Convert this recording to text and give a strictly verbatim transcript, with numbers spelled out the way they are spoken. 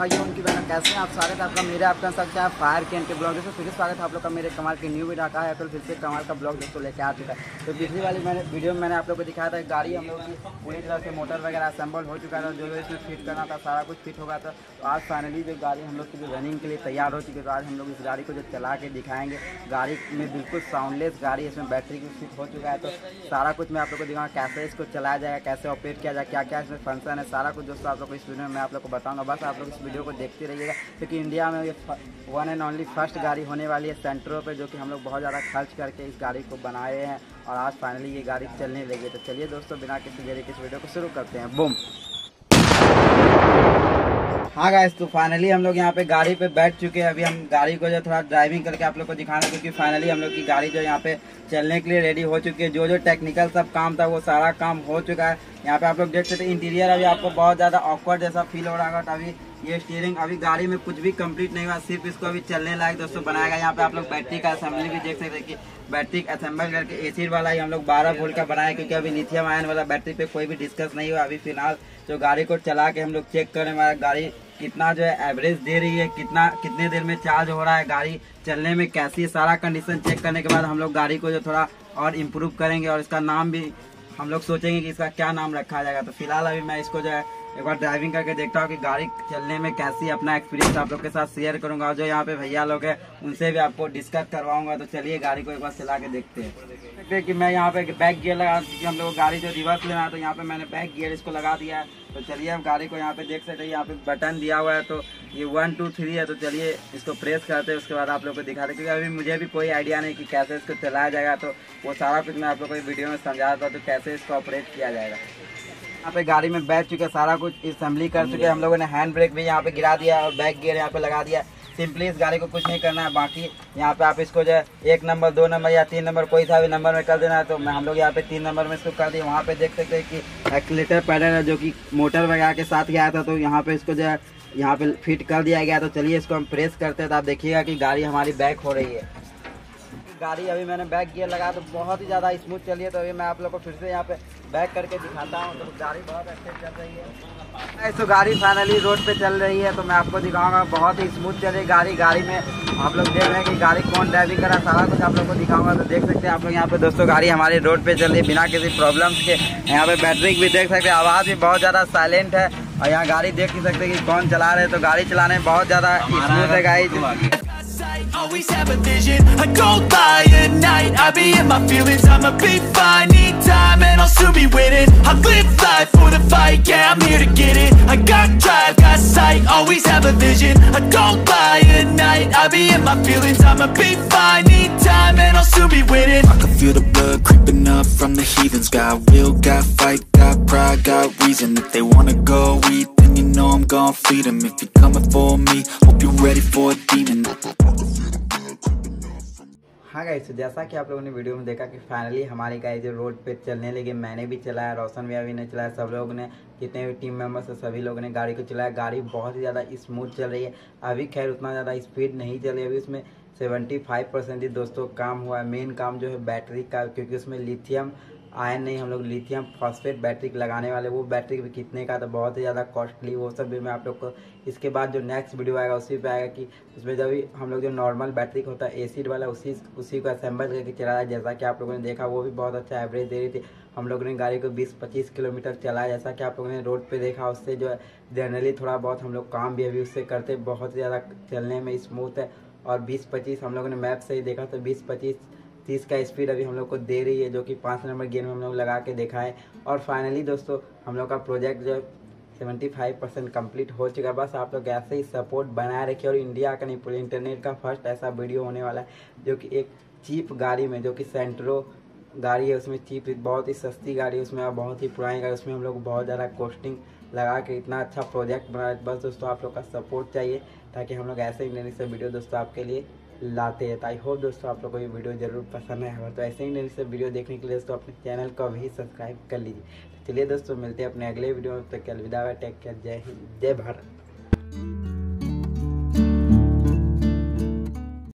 भाइयों उनकी बहनों कैसे हैं आप। स्वागत है आपका मेरे आपका सकते हैं फायर कैन के ब्लॉग। दोस्तों फिर स्वागत है आप लोग का मेरे कमाल के न्यू वीडियो का है। तो फिर से कमाल का ब्लॉग दोस्तों लेके आ चुका है। तो पिछली वाली मैंने वीडियो में मैंने आप लोग को दिखाया था गाड़ी हम लोग की पूरी तरह से मोटर वगैरह असेंबल हो चुका था। जो जो इसमें फिट करना था सारा कुछ फिट होगा। तो आज फाइनली जो गाड़ी हम लोग की जो रनिंग के लिए तैयार हो चुकी है। तो आज हम लोग इस गाड़ी को जो चला के दिखाएंगे। गाड़ी में बिल्कुल साउंडलेस गाड़ी, इसमें बैटरी भी फिट हो चुका है। तो सारा कुछ मैं आप लोग को दिखाऊंगा कैसे इसको चलाया जाएगा, कैसे ऑपरेट किया जाए, क्या क्या इसमें फंक्शन है, सारा कुछ दोस्तों आप लोग को इस वीडियो में मैं आप लोग को बताऊंगा। बस आप लोग इस वीडियो को देखते रहिएगा क्योंकि इंडिया में ये वन एंड ओनली फर्स्ट गाड़ी होने वाली है सेंट्रो पे, जो कि हम लोग बहुत ज़्यादा खर्च करके इस गाड़ी को बनाए हैं और आज फाइनली ये गाड़ी चलने लगी। तो चलिए दोस्तों बिना किसी देरी के इस वीडियो को शुरू करते हैं। बूम। हाँ गाइस, तो फाइनली हम लोग यहाँ पे गाड़ी पे बैठ चुके हैं। अभी हम गाड़ी को जो थोड़ा ड्राइविंग करके आप लोग को दिखाना, क्योंकि फाइनली हम लोग की गाड़ी जो यहाँ पे चलने के लिए रेडी हो चुकी है। जो जो टेक्निकल सब काम था वो सारा काम हो चुका है। यहाँ पे आप लोग देख सकते हैं इंटीरियर अभी आपको बहुत ज़्यादा ऑकवर्ड जैसा फील हो रहा होगा। अभी ये स्टीयरिंग अभी गाड़ी में कुछ भी कंप्लीट नहीं हुआ, सिर्फ इसको अभी चलने लायक दोस्तों बनाएगा। यहाँ पे आप लोग बैटरी का असेंबली भी देख सकते हैं कि बैटरी असेंबल करके एसिड वाला ही हम लोग बारह वोल्ट का बनाया, क्योंकि अभी लिथियम आयन वाला बैटरी पे कोई भी डिस्कस नहीं हुआ। अभी फिलहाल जो गाड़ी को चला के हम लोग चेक करें हमारा गाड़ी कितना जो है एवरेज दे रही है, कितना कितने देर में चार्ज हो रहा है, गाड़ी चलने में कैसी है, सारा कंडीशन चेक करने के बाद हम लोग गाड़ी को जो थोड़ा और इम्प्रूव करेंगे और इसका नाम भी हम लोग सोचेंगे कि इसका क्या नाम रखा जाएगा। तो फिलहाल अभी मैं इसको जो है एक बार ड्राइविंग करके देखता हूँ कि गाड़ी चलने में कैसी, अपना एक्सपीरियंस आप लोग के साथ शेयर करूंगा और जो यहाँ पे भैया लोग हैं उनसे भी आपको डिस्कस करवाऊंगा। तो चलिए गाड़ी को एक बार चला के देखते हैं। देखते हैं कि मैं यहाँ पे बैक गियर लगा, क्योंकि हम लोग गाड़ी जो रिवर्स लेना है तो यहाँ पे मैंने बैक गियर इसको लगा दिया है। तो चलिए हम गाड़ी को यहाँ पे देख सकते हैं, यहाँ पे बटन दिया हुआ है तो ये वन टू थ्री है। तो चलिए इसको प्रेस करते हैं, उसके बाद आप लोग को दिखाते हैं, क्योंकि अभी मुझे भी कोई आइडिया नहीं कि कैसे इसको चलाया जाएगा। तो वो सारा कुछ मैं आप लोग को वीडियो में समझा था तो कैसे इसको ऑपरेट किया जाएगा। यहाँ पे गाड़ी में बैठ चुके सारा कुछ असेंबली कर चुके हम लोगों ने। हैंड ब्रेक भी यहाँ पे गिरा दिया और बैक गियर यहाँ पे लगा दिया। सिंपली इस गाड़ी को कुछ नहीं करना है। बाकी यहाँ पे आप इसको जो है एक नंबर, दो नंबर या तीन नंबर कोई सा भी नंबर में कर देना है। तो मैं हम लोग यहाँ पे तीन नंबर में इसको कर दिए। वहाँ पे देख सकते हैं कि एक्सीलेटर पैडल है जो कि मोटर वगैरह के साथ गया था, तो यहाँ पे इसको जो है यहाँ पे फिट कर दिया गया। तो चलिए इसको हम प्रेस करते हैं तो आप देखिएगा कि गाड़ी हमारी बैक हो रही है। गाड़ी अभी मैंने बैक गियर लगाया तो बहुत ही ज़्यादा स्मूथ चली है। तो अभी मैं आप लोग को फिर से यहाँ पे बैक करके दिखाता हूँ। तो गाड़ी बहुत अच्छे चल रही है। तो गाड़ी फाइनली रोड पे चल रही है तो मैं आपको दिखाऊंगा। बहुत ही स्मूथ चल रही गाड़ी। गाड़ी में आप लोग देख रहे हैं कि गाड़ी कौन ड्राइविंग करा, सारा कुछ आप लोग को दिखाऊंगा। तो देख सकते हैं आप लोग यहाँ पे दोस्तों गाड़ी हमारी रोड पे चल रही है बिना किसी प्रॉब्लम्स के। यहाँ पे बैटरी भी देख सकते हैं, आवाज़ भी बहुत ज़्यादा साइलेंट है। और यहाँ गाड़ी देख नहीं सकते कि कौन चला रहे हैं। तो गाड़ी चलाने में बहुत ज़्यादा स्मूथ है गाड़ी। Always have a vision, I go by at night, I be in my feelings, I'ma be fine, need time and I'll soon be winning, I live life for the fight, yeah I'm here to get it, I got drive, got sight, always have a vision, I go by at night, I be in my feelings, I'ma be fine, need time and I'll soon be winning. I can feel the blood creeping up from the heathens, got will, got fight, got pride, got reason, if they wanna go eat, then you know I'm gon' feed them, if you're coming for me, hope you're ready for a demon. हाँ guys, तो जैसा कि आप लोगों ने video में देखा कि फाइनली हमारी गाड़ी जो रोड पे चलने लगी। मैंने भी चलाया, रोशन भैया भी ने चलाया, सब लोग ने, जितने भी टीम मेंबर्स हैं सभी लोगों ने गाड़ी को चलाया। गाड़ी बहुत ही ज़्यादा स्मूथ चल रही है। अभी खैर उतना ज़्यादा स्पीड नहीं चल रही है। अभी उसमें सेवेंटी फाइव परसेंट ही दोस्तों काम हुआ है। मेन काम जो है बैटरी का, क्योंकि उसमें लिथियम आयन नहीं, हम लोग लिथियम फॉस्फेट बैटरी लगाने वाले। वो बैटरी भी कितने का था, बहुत ही ज़्यादा कॉस्टली, वो सब भी मैं आप लोग को इसके बाद जो नेक्स्ट वीडियो आएगा उसी पे आएगा कि उसमें जब भी हम लोग जो नॉर्मल बैटरी होता है एसिड वाला उसी उसी को असेंबल करके चलाया। जैसा कि आप लोगों ने देखा वो भी बहुत अच्छा एवरेज दे रही थी। हम लोगों ने गाड़ी को बीस पच्चीस किलोमीटर चलाया, जैसा कि आप लोगों ने रोड पे देखा। उससे जो है जनरली थोड़ा बहुत हम लोग काम भी अभी उससे करते, बहुत ही ज़्यादा चलने में स्मूथ है। और बीस पच्चीस हम लोगों ने मैप से ही देखा तो बीस पच्चीस तीस का स्पीड अभी हम लोग को दे रही है, जो कि पाँच नंबर गियर में हम लोग लगा के देखा है। और फाइनली दोस्तों हम लोग का प्रोजेक्ट जो सेवेंटी फाइव परसेंट कम्प्लीट हो चुका है। बस आप लोग ऐसे ही सपोर्ट बनाए रखिए। और इंडिया का नहीं पूरे इंटरनेट का फर्स्ट ऐसा वीडियो होने वाला है जो कि एक चीप गाड़ी में, जो कि सेंट्रो गाड़ी है, उसमें चीप, बहुत ही सस्ती गाड़ी है उसमें, बहुत ही पुरानी गाड़ी, उसमें हम लोग बहुत ज़्यादा कॉस्टिंग लगा के इतना अच्छा प्रोजेक्ट बनाए। बस दोस्तों आप लोग का सपोर्ट चाहिए ताकि हम लोग ऐसे ही नई से वीडियो दोस्तों आपके लिए लाते हैं। तो आई होप दोस्तों आप लोग को ये वीडियो जरूर पसंद आया। तो ऐसे ही नई से वीडियो देखने के लिए दोस्तों अपने चैनल को भी सब्सक्राइब कर लीजिए। चलिए दोस्तों मिलते हैं अपने अगले वीडियो में। तब तक अलविदा, टेक केयर, जय हिंद, जय भारत।